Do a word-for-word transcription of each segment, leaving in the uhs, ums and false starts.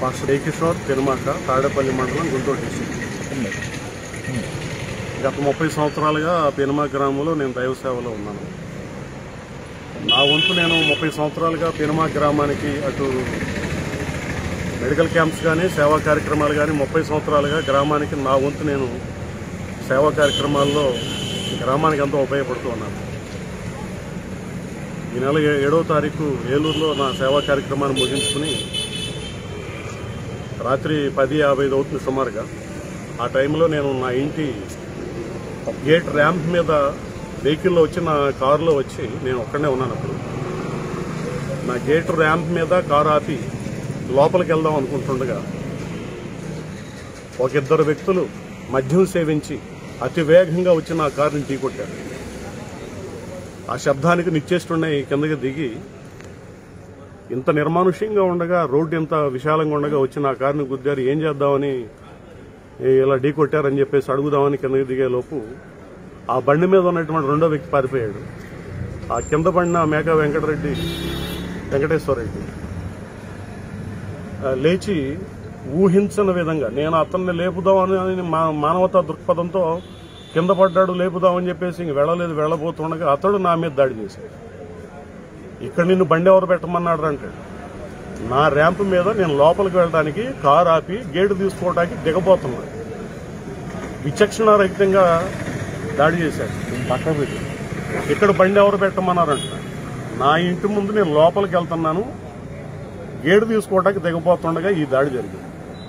Pastor A Kishore Penumaka Tadepalli మండలం Guntur district. గత ముప్పై సంవత్సరాలుగా పెనుమాక గ్రామంలో నేను దైవ సేవలో ఉన్నాను. నా వంతు నేను ముప్పై సంవత్సరాలుగా పెనుమాక గ్రామానికి అటు మెడికల్ క్యాంప్స్ కానీ సేవా కార్యక్రమాలు కానీ ముప్పై సంవత్సరాలుగా గ్రామానికి నా వంతు నేను సేవా కార్యక్రమాల్లో గ్రామానికి ఎంతో ఉపయోగపడుతూ ఉన్నాను. ఈ నెల ఏడవ తారీఖు ఏలూరులో నా సేవా కార్యక్రమాన్ని ముగించుకుని రాత్రి పది యాభై ఐదు అవుతుంది సుమారుగా. ఆ టైంలో నేను నా ఇంటి గేట్ ర్యాంప్ మీద వెహికల్లో వచ్చి నా కారులో వచ్చి నేను ఒక్కడనే ఉన్నాను. అప్పుడు నా గేట్ ర్యాంప్ మీద కారు ఆపి లోపలికి వెళ్దాం అనుకుంటుండగా ఒక ఇద్దరు వ్యక్తులు మద్యం సేవించి అతి వేగంగా వచ్చి నా కారుని ఢీకొట్టారు. ఆ శబ్దానికి నిచ్చేస్తుండే కిందకి దిగి ఇంత నిర్మానుష్యంగా ఉండగా రోడ్డు ఇంత విశాలంగా ఉండగా వచ్చి నా కారుని గుద్దారు. ఏం చేద్దామని ఇలా ఢీ కొట్టారని చెప్పేసి అడుగుదామని కిందకి దిగే లోపు ఆ బండి మీద ఉన్నటువంటి రెండో వ్యక్తి పారిపోయాడు. ఆ కింద పడిన మేక వెంకటరెడ్డి వెంకటేశ్వరరెడ్డి లేచి ఊహించని విధంగా నేను అతన్ని లేపుదామని మానవతా దృక్పథంతో కింద పడ్డాడు లేపుదామని చెప్పేసి ఇంక వెళ్ళలేదు. వెళ్ళబోతుండగా అతడు నా మీద దాడి చేశాడు. ఇక్కడ నిన్ను బండి ఎవరు పెట్టమన్నాడు అంటాడు. నా ర్యాంప్ మీద నేను లోపలికి వెళ్ళడానికి కారు ఆపి గేటు తీసుకోవడానికి దిగబోతున్నాడు. విచక్షణారహితంగా దాడి చేశాడు. పక్క పెట్టి ఇక్కడ బండి ఎవరు పెట్టమన్నారంట. నా ఇంటి ముందు నేను లోపలికి వెళ్తున్నాను, గేటు తీసుకోవడానికి దిగబోతుండగా ఈ దాడి జరిగింది.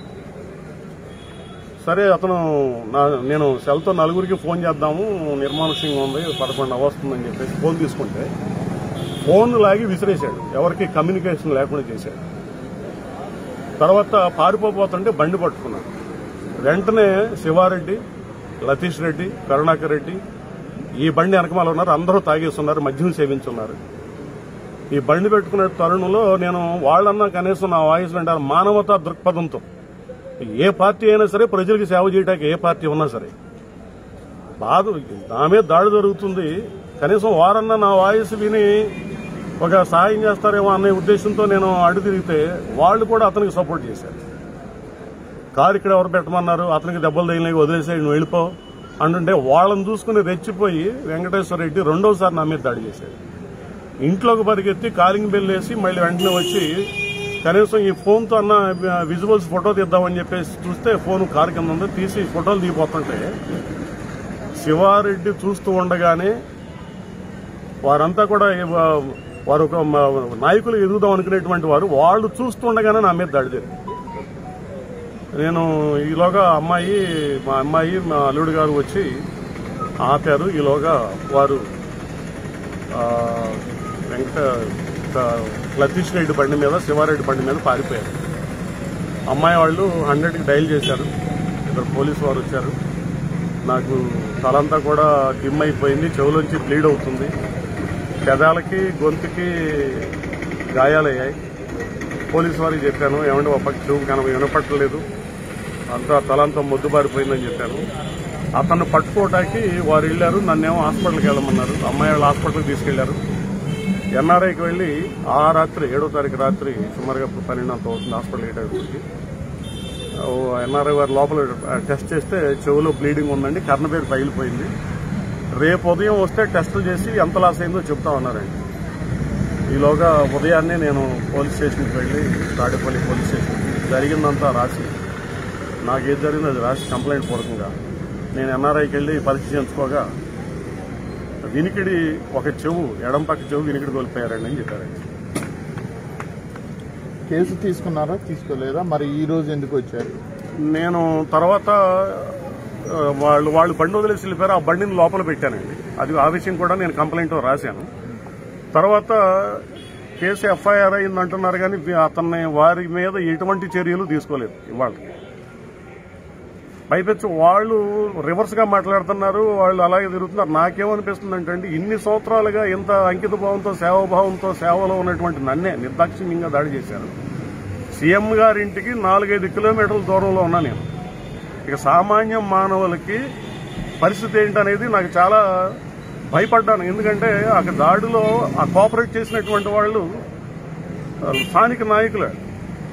సరే అతను నేను సెల్తో నలుగురికి ఫోన్ చేద్దాము, నిర్మానుష్యంగా ఉంది, పదకొండు అవస్తుందని చెప్పేసి ఫోన్ తీసుకుంటే ఫోన్ లాగి విసిరేశాడు. ఎవరికి కమ్యూనికేషన్ లేకుండా చేశాడు. తర్వాత పారిపోతుంటే బండి పట్టుకున్నాడు. వెంటనే శివారెడ్డి, లతీష్ రెడ్డి, కరుణాకర్ రెడ్డి ఈ బండి వెనకమాల ఉన్నారు. అందరూ తాగేస్తున్నారు, మద్యం సేవించున్నారు. ఈ బండి పెట్టుకునే తరుణంలో నేను వాళ్ళన్నా కనీసం నా వాయిస్ అంటారు మానవతా దృక్పథంతో ఏ పార్టీ అయినా సరే ప్రజలకు సేవ చేయడానికి ఏ పార్టీ ఉన్నా సరే బాధ నా మీద దాడి జరుగుతుంది, కనీసం వారన్నా నా వాయిస్ విని ఒక సాయం చేస్తారేమో అనే ఉద్దేశంతో నేను అడుగు తిరిగితే వాళ్ళు కూడా అతనికి సపోర్ట్ చేశారు. కారు ఇక్కడ ఎవరు పెట్టమన్నారు, అతనికి దెబ్బలు తగిలినవి వదిలేసాయి, నువ్వు వెళ్ళిపో అంటుంటే వాళ్ళని చూసుకుని రెచ్చిపోయి వెంకటేశ్వర రెడ్డి రెండోసారి నా మీద దాడి చేశాడు. ఇంట్లోకి పరిగెత్తి కాలింగ్ బెల్ వేసి మళ్ళీ వెంటనే వచ్చి కనీసం ఈ ఫోన్తో అన్న విజువల్స్ ఫోటో తీద్దామని చెప్పేసి చూస్తే ఫోన్ కారు కింద ఉంది, తీసి ఫోటోలు దిగిపోతుంటే శివారెడ్డి చూస్తూ ఉండగానే వారంతా కూడా వారు ఒక నాయకులు ఎదుగుదాం అనుకునేటువంటి వారు వాళ్ళు చూస్తుండగానే నా మీద దాడి జరిగింది. నేను ఈలోగా అమ్మాయి మా అమ్మాయి మా అల్లుడు గారు వచ్చి ఆపారు. ఈలోగా వారు వెంకట లతీష్ రెడ్డి బండి మీద శివారెడ్డి బండి మీద పారిపోయారు. అమ్మాయి వాళ్ళు హండ్రెడ్కి డైల్ చేశారు. ఇద్దరు పోలీసు వారు వచ్చారు. నాకు తలంతా కూడా డిమ్ అయిపోయింది, చెవులోంచి బ్లీడ్ అవుతుంది, పెదాలకి గొంతుకి గాయాలయ్యాయి. పోలీసు వారికి చెప్పాను, ఏమంటే ఒక పక్క చెవు కనుక వినపట్టలేదు, అంతా తలంతా మొద్దుబారిపోయిందని చెప్పాను. అతన్ని పట్టుకోవడానికి వారు వెళ్లారు. నన్నేమో హాస్పిటల్కి వెళ్ళమన్నారు. అమ్మాయి వాళ్ళు హాస్పిటల్కి తీసుకెళ్లారు. ఎన్ఆర్ఐకి వెళ్లి ఆ రాత్రి ఏడో తారీఖు రాత్రి సుమారుగా పన్నెండు అంత అవుతుంది హాస్పిటల్ ఏటానికి. ఎన్ఆర్ఐ వారు లోపల టెస్ట్ చేస్తే చెవులో బ్లీడింగ్ ఉందండి, కర్ణపేరు పగిలిపోయింది, రేపు ఉదయం వస్తే టెస్టులు చేసి ఎంత లాస్ అయిందో చెప్తామన్నారండి. ఈలోగా ఉదయాన్నే నేను పోలీస్ స్టేషన్కి వెళ్లి తాడేపల్లి పోలీస్ స్టేషన్ జరిగిందంతా రాసి నాకు ఏది జరిగిందో అది రాసి కంప్లైంట్ పూర్వకంగా నేను ఎన్ఆర్ఐకి వెళ్లి పరీక్షించుకోగా వినికిడి ఒక చెవు ఎడం పక్క చెవు వినికిడి కోల్పోయారండి అని చెప్పారండి. కేసు తీసుకున్నారా తీసుకోలేదా? మరి ఈ రోజు ఎందుకు వచ్చారు? నేను తర్వాత వాళ్ళు వాళ్ళు బండి వదిలేసి వెళ్ళిపోయారు. ఆ బండిని లోపల పెట్టానండి. అది ఆ విషయం కూడా నేను కంప్లైంట్ రాశాను. తర్వాత కేసు ఎఫ్ఐఆర్ అయింది అంటున్నారు కానీ అతన్ని వారి మీద ఎటువంటి చర్యలు తీసుకోలేదు. ఇవాళ పైపెచ్చు వాళ్ళు రివర్స్ గా మాట్లాడుతున్నారు, వాళ్ళు అలాగే తిరుగుతున్నారు. నాకేమనిపిస్తుంది అంటే ఇన్ని సంవత్సరాలుగా ఇంత అంకిత భావంతో సేవాభావంతో సేవలో ఉన్నటువంటి నన్నే నిర్దాక్షిణ్యంగా దాడి చేశారు. సీఎం గారింటికి నాలుగైదు కిలోమీటర్ల దూరంలో ఉన్నా నేను. ఇక సామాన్య మానవులకి పరిస్థితి ఏంటనేది నాకు చాలా భయపడ్డాను. ఎందుకంటే ఆ దాడిలో ఆ కోఆపరేట్ చేసినటువంటి వాళ్ళు స్థానిక నాయకులే.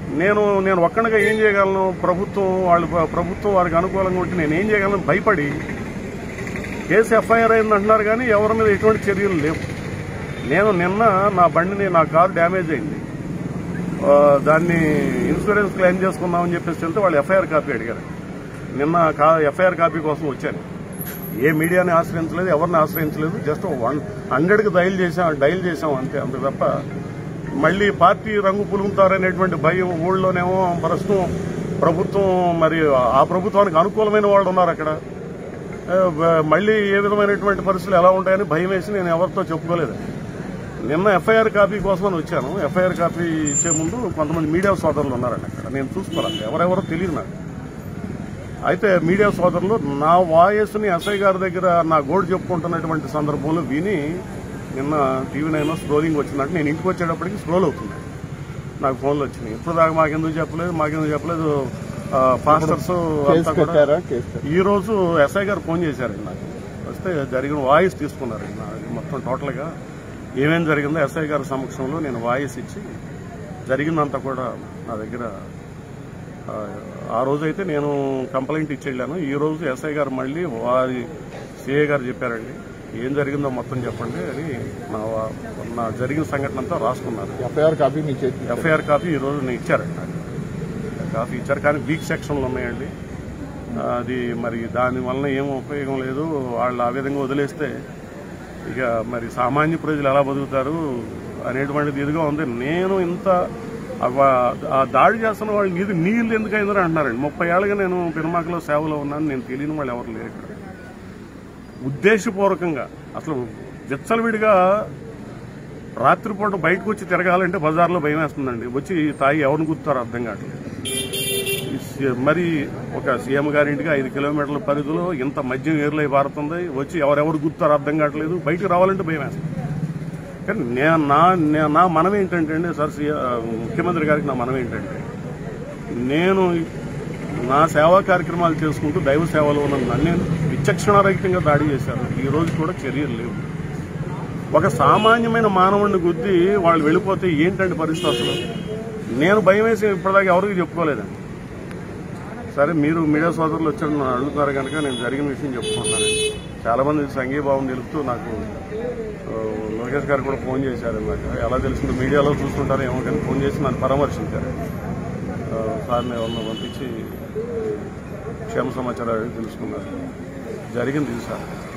నేను నేను ఒక్కడిగా ఏం చేయగలను? ప్రభుత్వం వాళ్ళు ప్రభుత్వం వారికి అనుకూలంగా ఉంటే నేను ఏం చేయగలను? భయపడి కేసు ఎఫ్ఐఆర్ అయింది అంటున్నారు కానీ ఎవరి మీద ఎటువంటి చర్యలు లేవు. నేను నిన్న నా బండిని నా కారు డ్యామేజ్ అయింది, దాన్ని ఇన్సూరెన్స్ క్లెయిమ్ చేసుకుందామని చెప్పేసి వెళ్తే వాళ్ళు ఎఫ్ఐఆర్ కాపీ అడిగారు. నిన్న ఎఫ్ఐఆర్ కాపీ కోసం వచ్చాను. ఏ మీడియాని ఆశ్రయించలేదు, ఎవరిని ఆశ్రయించలేదు. జస్ట్ వన్ హండ్రెడ్కి డైల్ చేసాం డైల్ చేసాం అంతే. అంతే తప్ప మళ్ళీ పార్టీ రంగు పులుగుతారనేటువంటి భయం ఊళ్ళోనేమో ప్రస్తుతం ప్రభుత్వం మరి ఆ ప్రభుత్వానికి అనుకూలమైన వాళ్ళు ఉన్నారు అక్కడ. మళ్ళీ ఏ విధమైనటువంటి పరిస్థితులు ఎలా ఉంటాయని భయం వేసి నేను ఎవరితో చెప్పుకోలేదు. నిన్న ఎఫ్ఐఆర్ కాపీ కోసమని వచ్చాను. ఎఫ్ఐఆర్ కాపీ ఇచ్చే ముందు కొంతమంది మీడియా సోదరులు ఉన్నారండి అక్కడ. నేను చూసుకోవాలి, ఎవరెవరో తెలియదు నాకు. అయితే మీడియా సోదరులు నా వాయిస్ని ఎస్ఐ గారి దగ్గర నా గోడు చెప్పుకుంటున్నటువంటి సందర్భంలో విని నిన్న టీవీ నైన్ స్క్రోలింగ్ వచ్చిందంటే నేను ఇంటికి వచ్చేటప్పటికి స్క్రోల్ అవుతుంది. నాకు ఫోన్లు వచ్చినాయి. ఇప్పుడు దాకా మాకెందుకు చెప్పలేదు మాకెందుకు చెప్పలేదు పాస్టర్స్ అంతా కూడా. ఈ రోజు ఎస్ఐ గారు ఫోన్ చేశారండి నాకు. వస్తే జరిగిన వాయిస్ తీసుకున్నారండి నాకు మొత్తం టోటల్గా ఏమేం జరిగిందో ఎస్ఐ గారి సమక్షంలో నేను వాయిస్ ఇచ్చి జరిగిందంతా కూడా నా దగ్గర. ఆ రోజైతే నేను కంప్లైంట్ ఇచ్చి వెళ్ళాను. ఈ రోజు ఎస్ఐ గారు మళ్ళీ వారి సిఐ గారు చెప్పారండి, ఏం జరిగిందో మొత్తం చెప్పండి అని నా నా జరిగిన సంఘటన అంతా రాసుకున్నారు. ఎఫ్ఐఆర్ కాపీ ఎఫ్ఐఆర్ కాపీ ఈ రోజు నేను ఇచ్చారండి. కాపీ ఇచ్చారు కానీ వీక్ సెక్షన్లు ఉన్నాయండి. అది మరి దాని వలన ఏం ఉపయోగం లేదు. వాళ్ళు ఆ విధంగా వదిలేస్తే ఇక మరి సామాన్య ప్రజలు ఎలా బతుకుతారు అనేటువంటిది ఇదిగా ఉంది. నేను ఇంత ఆ దాడి చేస్తున్న వాళ్ళు ఇది నీళ్ళు ఎందుకు అయిందని అంటున్నారండి. ముప్పై ఏళ్ళగా నేను పినమాకలో సేవలో ఉన్నాను, నేను తెలియని వాళ్ళు ఎవరు లేరు ఇక్కడ. ఉద్దేశపూర్వకంగా అసలు విచ్చలవిడిగా రాత్రిపూట బయటకు వచ్చి తిరగాలంటే బజార్లో భయం వేస్తుందండి. వచ్చి తాగి ఎవరిని గుర్తారో అర్థం కావట్లేదు. మరి ఒక సీఎం గారింటికి ఐదు కిలోమీటర్ల పరిధిలో ఇంత మద్యం ఏర్లై పారుతుంది. వచ్చి ఎవరెవరు గుర్తారో అర్థం కావట్లేదు. బయటకు రావాలంటే భయం వేస్తుంది. కానీ నేను నా నా మనం ఏంటంటే అండి సార్ ముఖ్యమంత్రి గారికి నా మనం ఏంటంటే నేను నా సేవా కార్యక్రమాలు చేసుకుంటూ దైవ సేవలో ఉన్న నన్ను విచక్షణారహితంగా దాడి చేశారు. ఈ రోజు కూడా చర్యలు లేవు. ఒక సామాన్యమైన మానవుడిని గుద్ది వాళ్ళు వెళ్ళిపోతే ఏంటంటే పరిస్థితి అసలు. నేను భయం వేసి ఇప్పటిదాకా ఎవరికి చెప్పుకోలేదండి. సరే మీరు మీడియా సోదరులు వచ్చారు నన్ను అడుగుతారు కనుక నేను జరిగిన విషయం చెప్పుకుంటున్నానండి. చాలా మంది సంఘీభావం తెలుపుతూ నాకు లోకేష్ గారు కూడా ఫోన్ చేశారు. నాకు ఎలా తెలిసిందో మీడియాలో చూస్తుంటారో ఏమో కానీ ఫోన్ చేసి నన్ను పరామర్శించారు. సార్ని ఎవరిని పంపించి క్షేమ సమాచారాలు తెలుసుకున్నారు. జరిగింది ఇది సార్.